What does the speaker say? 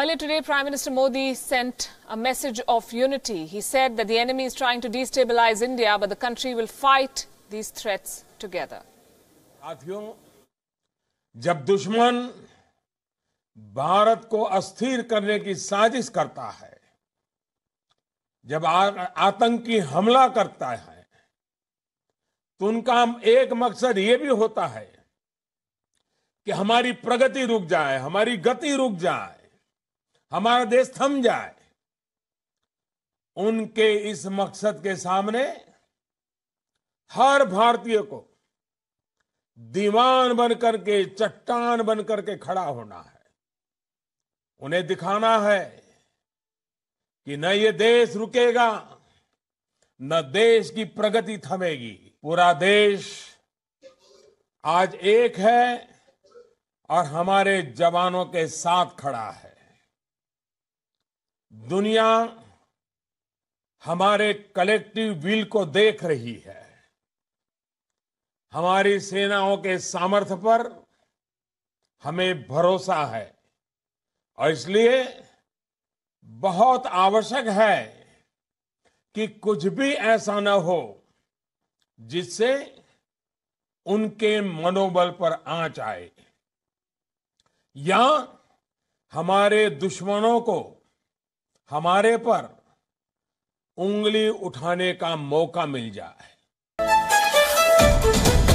Earlier today, Prime Minister Modi sent a message of unity. He said that the enemy is trying to destabilize India, but the country will fight these threats together. साथियों, जब दुश्मन भारत को अस्थिर करने की साजिश करता है, जब आतंकी हमला करता है, तो उनका एक मकसद ये भी होता है कि हमारी प्रगति रुक जाए, हमारी गति रुक जाए, हमारा देश थम जाए। उनके इस मकसद के सामने हर भारतीय को दीवान बनकर के, चट्टान बनकर के खड़ा होना है। उन्हें दिखाना है कि न ये देश रुकेगा, न देश की प्रगति थमेगी। पूरा देश आज एक है और हमारे जवानों के साथ खड़ा है। दुनिया हमारे कलेक्टिव विल को देख रही है। हमारी सेनाओं के सामर्थ्य पर हमें भरोसा है और इसलिए बहुत आवश्यक है कि कुछ भी ऐसा न हो जिससे उनके मनोबल पर आंच आए या हमारे दुश्मनों को हमारे पर उंगली उठाने का मौका मिल जाए।